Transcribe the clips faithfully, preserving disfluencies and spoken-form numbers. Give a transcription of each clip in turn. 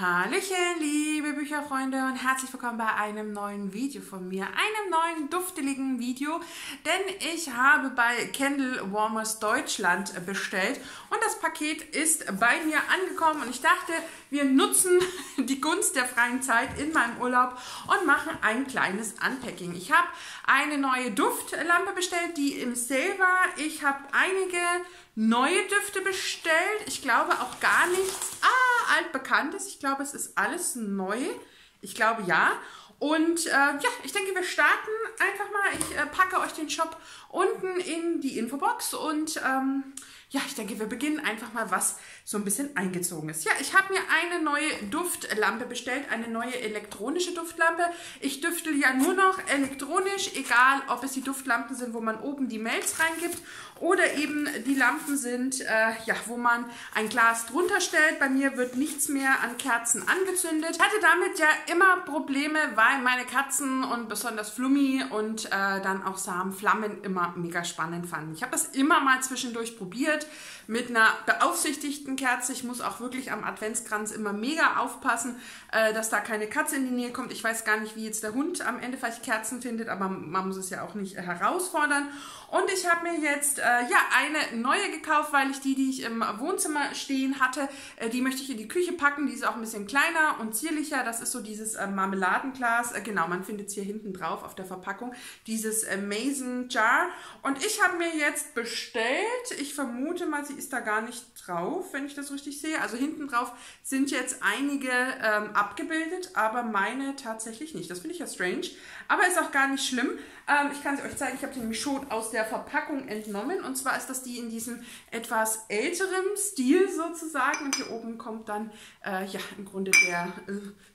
Hallöchen, liebe Bücherfreunde und herzlich willkommen bei einem neuen Video von mir, einem neuen dufteligen Video, denn ich habe bei Candle Warmers Deutschland bestellt und das Paket ist bei mir angekommen und ich dachte, wir nutzen die Gunst der freien Zeit in meinem Urlaub und machen ein kleines Unpacking. Ich habe eine neue Duftlampe bestellt, die im Sale war. Ich habe einige neue Düfte bestellt. Ich glaube auch gar nichts ah, altbekanntes. Ich glaube, es ist alles neu. Ich glaube ja. Und äh, ja, ich denke, wir starten einfach mal. Ich äh, packe euch den Shop unten in die Infobox und ähm, ja, ich denke, wir beginnen einfach mal, was so ein bisschen eingezogen ist. Ja, ich habe mir eine neue Duftlampe bestellt, eine neue elektronische Duftlampe. Ich düftel ja nur noch elektronisch, egal ob es die Duftlampen sind, wo man oben die Melz reingibt oder eben die Lampen sind, äh, ja, wo man ein Glas drunter stellt. Bei mir wird nichts mehr an Kerzen angezündet. Ich hatte damit ja immer Probleme, weil meine Katzen und besonders Flummi und äh, dann auch Sam Flammen immer mega spannend fanden. Ich habe das immer mal zwischendurch probiert mit einer beaufsichtigten Kerze. Ich muss auch wirklich am Adventskranz immer mega aufpassen, äh, dass da keine Katze in die Nähe kommt. Ich weiß gar nicht, wie jetzt der Hund am Ende vielleicht Kerzen findet, aber man muss es ja auch nicht herausfordern. Und ich habe mir jetzt äh, ja eine neue gekauft, weil ich die, die ich im Wohnzimmer stehen hatte, äh, die möchte ich in die Küche packen. Die ist auch ein bisschen kleiner und zierlicher. Das ist so dieses äh, Marmeladenglas. Äh, genau, man findet es hier hinten drauf auf der Verpackung. Dieses äh, Mason Jar. Und ich habe mir jetzt bestellt, ich vermute mal, sie ist da gar nicht drauf, wenn ich das richtig sehe. Also hinten drauf sind jetzt einige ähm, abgebildet, aber meine tatsächlich nicht. Das finde ich ja strange, aber ist auch gar nicht schlimm. Ähm, ich kann sie euch zeigen, ich habe sie nämlich schon aus der Verpackung entnommen. Und zwar ist das die in diesem etwas älteren Stil sozusagen. Und hier oben kommt dann äh, ja im Grunde der... Äh,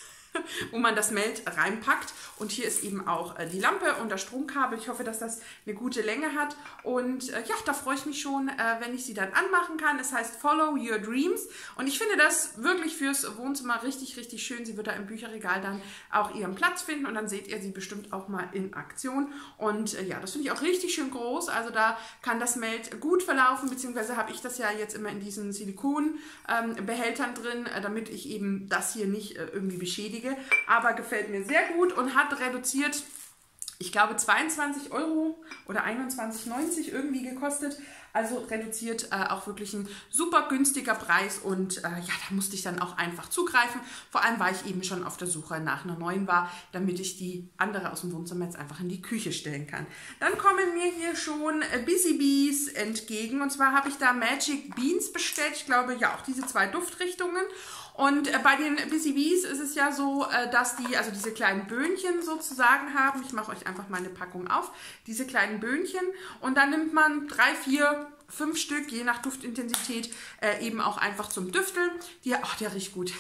wo man das Melt reinpackt. Und hier ist eben auch äh, die Lampe und das Stromkabel. Ich hoffe, dass das eine gute Länge hat. Und äh, ja, da freue ich mich schon, äh, wenn ich sie dann anmachen kann. Es heißt Follow Your Dreams. Und ich finde das wirklich fürs Wohnzimmer richtig, richtig schön. Sie wird da im Bücherregal dann auch ihren Platz finden. Und dann seht ihr sie bestimmt auch mal in Aktion. Und äh, ja, das finde ich auch richtig schön groß. Also da kann das Melt gut verlaufen. Beziehungsweise habe ich das ja jetzt immer in diesen Silikonbehältern ähm, drin, äh, damit ich eben das hier nicht äh, irgendwie beschädige. Aber gefällt mir sehr gut und hat reduziert, ich glaube zweiundzwanzig Euro oder einundzwanzig neunzig irgendwie gekostet. Also reduziert äh, auch wirklich ein super günstiger Preis und äh, ja, da musste ich dann auch einfach zugreifen. Vor allem, weil ich eben schon auf der Suche nach einer neuen war, damit ich die andere aus dem Wohnzimmer jetzt einfach in die Küche stellen kann. Dann kommen mir hier schon äh, Busy Bees entgegen und zwar habe ich da Magic Beans bestellt. Ich glaube, ja, auch diese zwei Duftrichtungen. Und äh, bei den Busy Bees ist es ja so, äh, dass die also diese kleinen Böhnchen sozusagen haben. Ich mache euch einfach mal eine Packung auf. Diese kleinen Böhnchen. Und dann nimmt man drei, vier, fünf Stück, je nach Duftintensität, äh, eben auch einfach zum Düfteln. Die, oh, der riecht gut.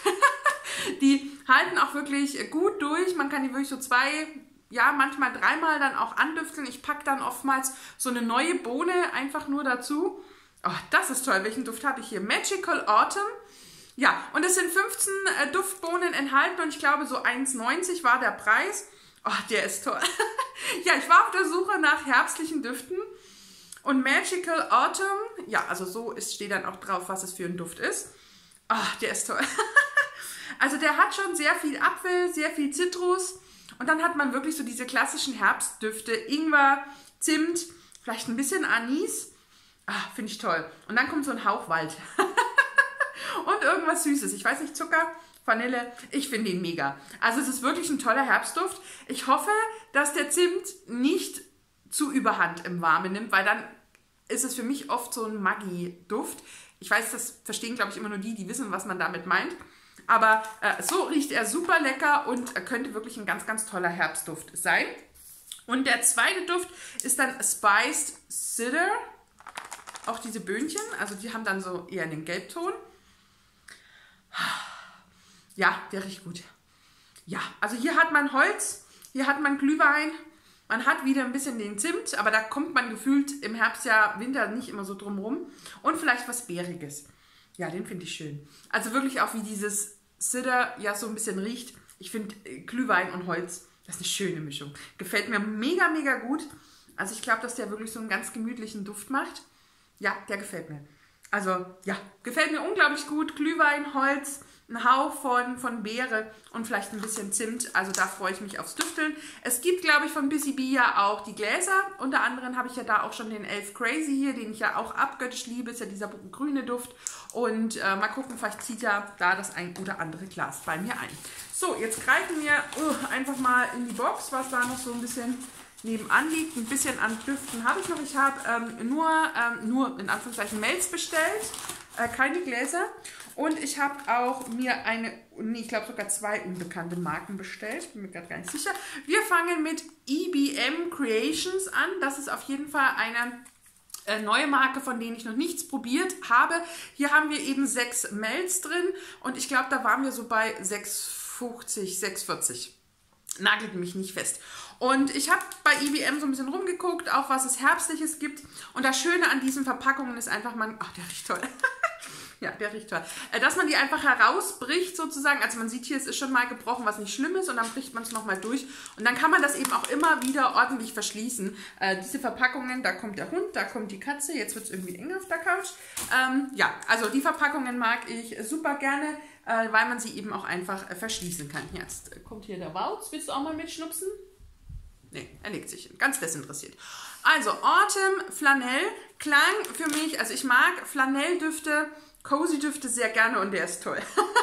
Die halten auch wirklich gut durch. Man kann die wirklich so zwei, ja, manchmal dreimal dann auch andüfteln. Ich packe dann oftmals so eine neue Bohne einfach nur dazu. Oh, das ist toll. Welchen Duft habe ich hier? Magical Autumn. Ja, und es sind fünfzehn äh, Duftbohnen enthalten und ich glaube so eins neunzig war der Preis. Oh, der ist toll. Ja, ich war auf der Suche nach herbstlichen Düften und Magical Autumn, ja, also so ist, steht dann auch drauf, was es für ein Duft ist. Oh, der ist toll. Also der hat schon sehr viel Apfel, sehr viel Zitrus und dann hat man wirklich so diese klassischen Herbstdüfte, Ingwer, Zimt, vielleicht ein bisschen Anis. Ah, finde ich toll. Und dann kommt so ein Hauch Wald. Und irgendwas Süßes. Ich weiß nicht, Zucker, Vanille. Ich finde ihn mega. Also es ist wirklich ein toller Herbstduft. Ich hoffe, dass der Zimt nicht zu überhand im Warmen nimmt, weil dann ist es für mich oft so ein Maggi-Duft. Ich weiß, das verstehen, glaube ich, immer nur die, die wissen, was man damit meint. Aber äh, so riecht er super lecker und äh, könnte wirklich ein ganz, ganz toller Herbstduft sein. Und der zweite Duft ist dann Spiced Cedar. Auch diese Böhnchen, also die haben dann so eher einen Gelbton. Ja, der riecht gut. Ja, also hier hat man Holz, hier hat man Glühwein, man hat wieder ein bisschen den Zimt, aber da kommt man gefühlt im Herbst, ja, Winter nicht immer so drum rum. Und vielleicht was Bäriges. Ja, den finde ich schön. Also wirklich auch wie dieses Cedar ja so ein bisschen riecht. Ich finde Glühwein und Holz, das ist eine schöne Mischung. Gefällt mir mega, mega gut. Also ich glaube, dass der wirklich so einen ganz gemütlichen Duft macht. Ja, der gefällt mir. Also ja, gefällt mir unglaublich gut. Glühwein, Holz, ein Hauch von, von Beere und vielleicht ein bisschen Zimt. Also da freue ich mich aufs Düfteln. Es gibt, glaube ich, von Busy Bee ja auch die Gläser. Unter anderem habe ich ja da auch schon den Elf Crazy hier, den ich ja auch abgöttisch liebe. Ist ja dieser grüne Duft. Und äh, mal gucken, vielleicht zieht ja da das ein oder andere Glas bei mir ein. So, jetzt greifen wir uh, einfach mal in die Box, was da noch so ein bisschen nebenan liegt. Ein bisschen an Düften habe ich noch. Ich habe ähm, nur, ähm, nur in Anführungszeichen Melz bestellt, äh, keine Gläser. Und ich habe auch mir eine, nee, ich glaube sogar zwei unbekannte Marken bestellt. Bin mir gerade gar nicht sicher. Wir fangen mit E B M Creations an. Das ist auf jeden Fall eine äh, neue Marke, von denen ich noch nichts probiert habe. Hier haben wir eben sechs Melz drin. Und ich glaube, da waren wir so bei sechs fünfzig, sechs vierzig. Nagelt mich nicht fest. Und ich habe bei E B M so ein bisschen rumgeguckt, auch was es Herbstliches gibt. Und das Schöne an diesen Verpackungen ist einfach, man, ach, der riecht toll. Ja, der riecht toll. Dass man die einfach herausbricht sozusagen. Also man sieht hier, es ist schon mal gebrochen, was nicht schlimm ist. Und dann bricht man es nochmal durch. Und dann kann man das eben auch immer wieder ordentlich verschließen. Äh, diese Verpackungen, da kommt der Hund, da kommt die Katze. Jetzt wird es irgendwie eng auf der Couch. Ähm, ja, also die Verpackungen mag ich super gerne, äh, weil man sie eben auch einfach äh, verschließen kann. Jetzt kommt hier der Wautz. Willst du auch mal mitschnupsen? Nee, er legt sich hin. Ganz desinteressiert. Also Autumn Flanell klang für mich, also ich mag Flanelldüfte, Cozy-Düfte sehr gerne und der ist toll.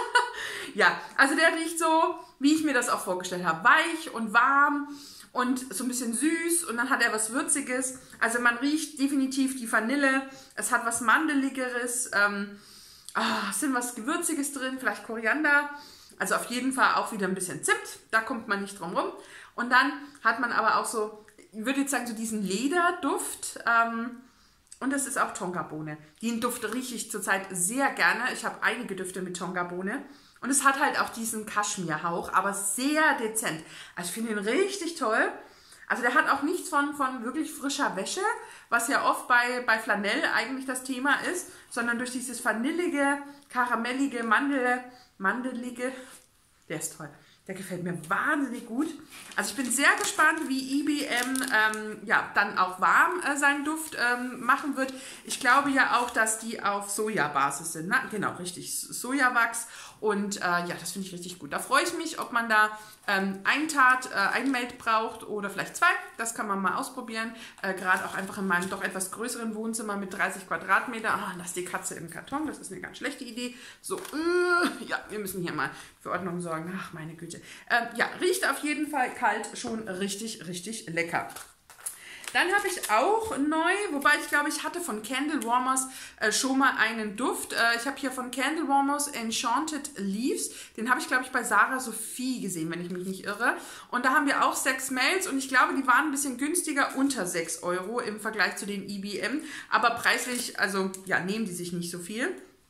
Ja, also der riecht so, wie ich mir das auch vorgestellt habe. Weich und warm und so ein bisschen süß und dann hat er was Würziges. Also man riecht definitiv die Vanille. Es hat was Mandeligeres. Ähm, oh, es sind was Gewürziges drin, vielleicht Koriander. Also auf jeden Fall auch wieder ein bisschen Zimt. Da kommt man nicht drum rum. Und dann hat man aber auch so, ich würde jetzt sagen, so diesen Lederduft. Ähm, Und das ist auch Tonkabohne. Den Duft rieche ich zurzeit sehr gerne. Ich habe einige Düfte mit Tonkabohne. Und es hat halt auch diesen Kaschmirhauch, aber sehr dezent. Also ich finde ihn richtig toll. Also der hat auch nichts von, von wirklich frischer Wäsche, was ja oft bei, bei Flanell eigentlich das Thema ist, sondern durch dieses vanillige, karamellige, Mandel, mandelige, der ist toll. Der gefällt mir wahnsinnig gut. Also ich bin sehr gespannt, wie E B M ähm, ja, dann auch warm äh, seinen Duft ähm, machen wird. Ich glaube ja auch, dass die auf Sojabasis sind. Na, genau, richtig. Sojawachs. Und äh, ja, das finde ich richtig gut. Da freue ich mich, ob man da ähm, ein Tat, äh, ein Meld braucht oder vielleicht zwei. Das kann man mal ausprobieren. Äh, Gerade auch einfach in meinem doch etwas größeren Wohnzimmer mit dreißig Quadratmeter. Ah, das ist die Katze im Karton. Das ist eine ganz schlechte Idee. So, äh, ja, wir müssen hier mal für Ordnung sorgen. Ach, meine Güte. Ähm, ja, riecht auf jeden Fall kalt schon richtig, richtig lecker. Dann habe ich auch neu, wobei ich glaube, ich hatte von Candle Warmers äh, schon mal einen Duft. Äh, ich habe hier von Candle Warmers Enchanted Leaves. Den habe ich, glaube ich, bei Sarah Sophie gesehen, wenn ich mich nicht irre. Und da haben wir auch sechs Mails und ich glaube, die waren ein bisschen günstiger, unter sechs Euro im Vergleich zu den E B M. Aber preislich, also ja, nehmen die sich nicht so viel.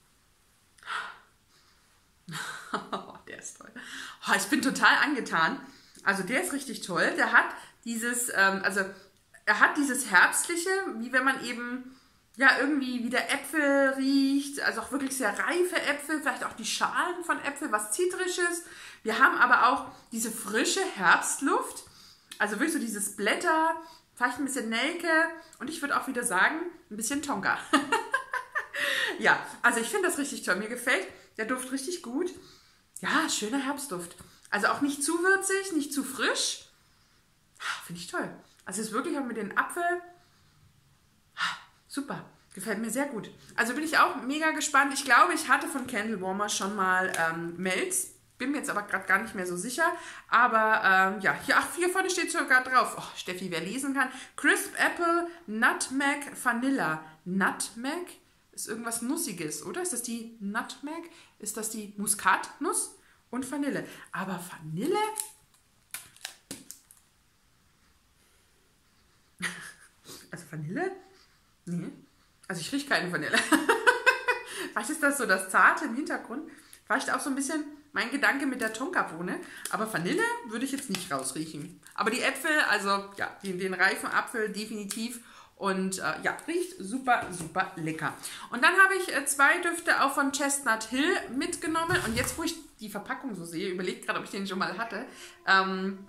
Der ist toll. Oh, ich bin total angetan. Also der ist richtig toll. Der hat dieses, ähm, also er hat dieses Herbstliche, wie wenn man eben ja irgendwie wieder Äpfel riecht, also auch wirklich sehr reife Äpfel, vielleicht auch die Schalen von Äpfel, was Zitrisches. Wir haben aber auch diese frische Herbstluft, also wirklich so dieses Blätter, vielleicht ein bisschen Nelke und ich würde auch wieder sagen, ein bisschen Tonka. Ja, also ich finde das richtig toll. Mir gefällt der Duft richtig gut. Ja, schöner Herbstduft. Also auch nicht zu würzig, nicht zu frisch. Finde ich toll. Also es ist wirklich auch mit den Apfel. Super. Gefällt mir sehr gut. Also bin ich auch mega gespannt. Ich glaube, ich hatte von Candle Warmer schon mal ähm, Melz. Bin mir jetzt aber gerade gar nicht mehr so sicher. Aber ähm, ja, hier, ach, hier vorne steht sogar drauf. Oh, Steffi, wer lesen kann. Crisp Apple Nutmeg Vanilla. Nutmeg ist irgendwas Nussiges, oder? Ist das die Nutmeg? Ist das die Muskatnuss? Und Vanille. Aber Vanille? Also Vanille? Nee. Also ich rieche keine Vanille. Vielleicht ist das so das Zarte im Hintergrund. Vielleicht auch so ein bisschen mein Gedanke mit der Tonkabohne. Aber Vanille würde ich jetzt nicht rausriechen. Aber die Äpfel, also ja, den, den reifen Apfel definitiv. Und äh, ja, riecht super, super lecker. Und dann habe ich äh, zwei Düfte auch von Chestnut Hill mitgenommen. Und jetzt, wo ich die Verpackung so sehe, überlege gerade, ob ich den schon mal hatte. Ähm,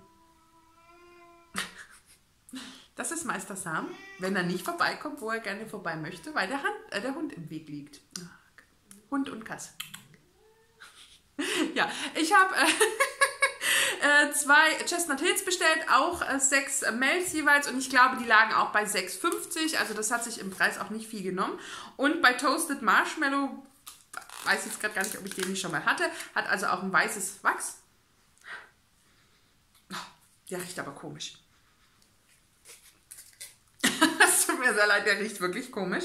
das ist Meister Sam, wenn er nicht vorbeikommt, wo er gerne vorbei möchte, weil der, Hand, äh, der Hund im Weg liegt. Hund und Katze. Ja, ich habe äh, zwei Chestnut Hills bestellt, auch äh, sechs Melts jeweils und ich glaube, die lagen auch bei sechs fünfzig, also das hat sich im Preis auch nicht viel genommen. Und bei Toasted Marshmallow, weiß jetzt gerade gar nicht, ob ich den nicht schon mal hatte, hat also auch ein weißes Wachs. Oh, der riecht aber komisch. Es tut mir sehr leid, der riecht wirklich komisch.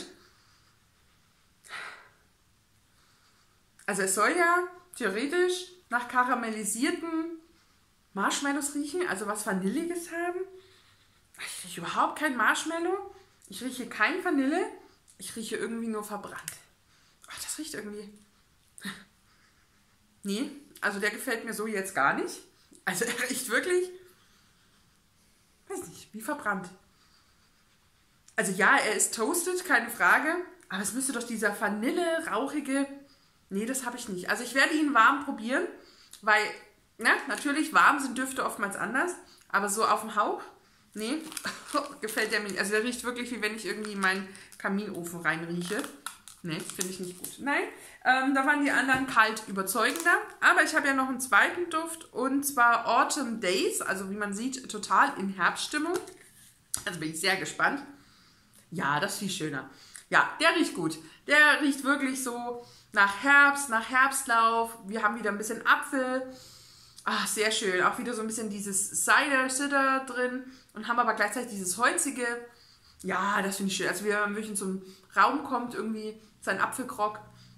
Also es soll ja theoretisch nach karamellisierten Marshmallows riechen, also was Vanilliges haben. Ich rieche überhaupt kein Marshmallow. Ich rieche kein Vanille. Ich rieche irgendwie nur verbrannt. Ach, das riecht irgendwie... Nee, also der gefällt mir so jetzt gar nicht. Also er riecht wirklich... Weiß nicht, wie verbrannt. Also ja, er ist toasted, keine Frage. Aber es müsste doch dieser Vanille-rauchige... Nee, das habe ich nicht. Also ich werde ihn warm probieren, weil, ne, natürlich warm sind Düfte oftmals anders, aber so auf dem Hauch, nee, gefällt der mir nicht. Also der riecht wirklich, wie wenn ich irgendwie in meinen Kaminofen reinrieche. Nee, finde ich nicht gut. Nein, ähm, da waren die anderen kalt überzeugender. Aber ich habe ja noch einen zweiten Duft und zwar Autumn Days, also wie man sieht, total in Herbststimmung. Also bin ich sehr gespannt. Ja, das ist viel schöner. Ja, der riecht gut. Der riecht wirklich so... Nach Herbst, nach Herbstlauf. Wir haben wieder ein bisschen Apfel. Ach, sehr schön. Auch wieder so ein bisschen dieses Cider, Cider drin. Und haben aber gleichzeitig dieses holzige. Ja, das finde ich schön. Also wenn man wirklich in so einen Raum kommt, irgendwie sein Apfelgrog.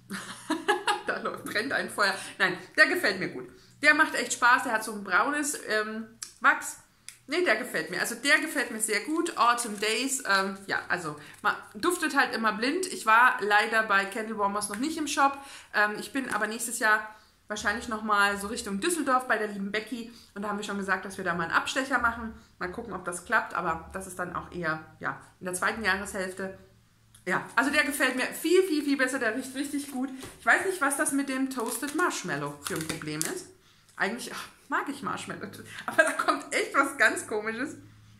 Da läuft, brennt ein Feuer. Nein, der gefällt mir gut. Der macht echt Spaß. Der hat so ein braunes ähm, Wachs. Ne, der gefällt mir. Also der gefällt mir sehr gut. Autumn Days, ähm, ja, also man duftet halt immer blind. Ich war leider bei Candle Warmers noch nicht im Shop. Ähm, ich bin aber nächstes Jahr wahrscheinlich nochmal so Richtung Düsseldorf bei der lieben Becky. Und da haben wir schon gesagt, dass wir da mal einen Abstecher machen. Mal gucken, ob das klappt. Aber das ist dann auch eher, ja, in der zweiten Jahreshälfte. Ja, also der gefällt mir viel, viel, viel besser. Der riecht richtig gut. Ich weiß nicht, was das mit dem Toasted Marshmallow für ein Problem ist. Eigentlich... Ach, mag ich Marshmallow, aber da kommt echt was ganz Komisches.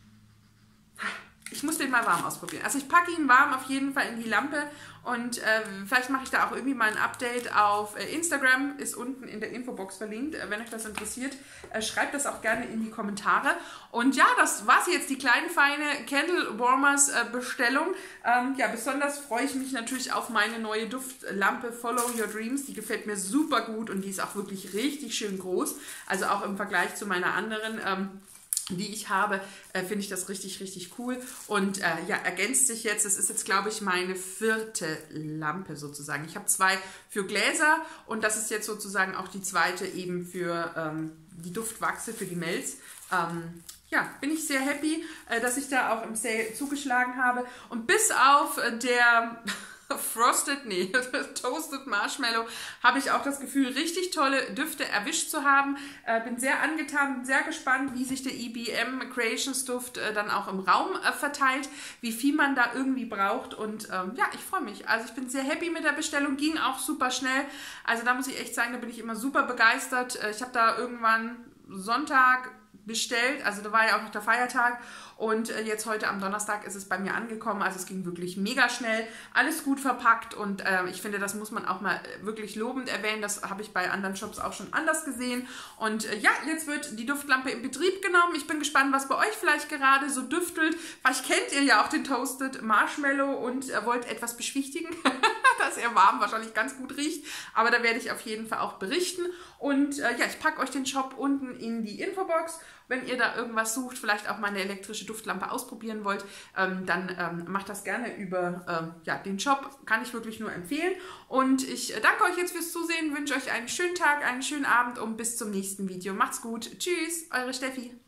Ich muss den mal warm ausprobieren. Also ich packe ihn warm auf jeden Fall in die Lampe und äh, vielleicht mache ich da auch irgendwie mal ein Update auf äh, Instagram, ist unten in der Infobox verlinkt. Äh, wenn euch das interessiert, äh, schreibt das auch gerne in die Kommentare. Und ja, das war sie jetzt, die kleine, feine Candle Warmers äh, Bestellung. Ähm, ja, besonders freue ich mich natürlich auf meine neue Duftlampe Follow Your Dreams. Die gefällt mir super gut und die ist auch wirklich richtig schön groß. Also auch im Vergleich zu meiner anderen ähm, die ich habe, äh, finde ich das richtig, richtig cool. Und äh, ja, ergänzt sich jetzt, das ist jetzt, glaube ich, meine vierte Lampe sozusagen. Ich habe zwei für Gläser und das ist jetzt sozusagen auch die zweite eben für ähm, die Duftwachse, für die Melts. Ähm, ja, bin ich sehr happy, äh, dass ich da auch im Sale zugeschlagen habe. Und bis auf äh, der... Frosted, nee, Toasted Marshmallow, habe ich auch das Gefühl, richtig tolle Düfte erwischt zu haben. Äh, bin sehr angetan, bin sehr gespannt, wie sich der E B M Creations Duft äh, dann auch im Raum äh, verteilt, wie viel man da irgendwie braucht und ähm, ja, ich freue mich. Also ich bin sehr happy mit der Bestellung, ging auch super schnell. Also da muss ich echt sagen, da bin ich immer super begeistert. Äh, ich habe da irgendwann Sonntag bestellt, also da war ja auch noch der Feiertag und äh, jetzt heute am Donnerstag ist es bei mir angekommen, also es ging wirklich mega schnell, alles gut verpackt und äh, ich finde, das muss man auch mal wirklich lobend erwähnen, das habe ich bei anderen Shops auch schon anders gesehen und äh, ja, jetzt wird die Duftlampe in Betrieb genommen, ich bin gespannt, was bei euch vielleicht gerade so düftelt, vielleicht kennt ihr ja auch den Toasted Marshmallow und äh, wollt etwas beschwichtigen, dass er warm wahrscheinlich ganz gut riecht, aber da werde ich auf jeden Fall auch berichten und äh, ja, ich packe euch den Shop unten in die Infobox. Wenn ihr da irgendwas sucht, vielleicht auch mal eine elektrische Duftlampe ausprobieren wollt, ähm, dann ähm, macht das gerne über ähm, ja, den Shop. Kann ich wirklich nur empfehlen. Und ich danke euch jetzt fürs Zusehen, wünsche euch einen schönen Tag, einen schönen Abend und bis zum nächsten Video. Macht's gut. Tschüss, eure Steffi.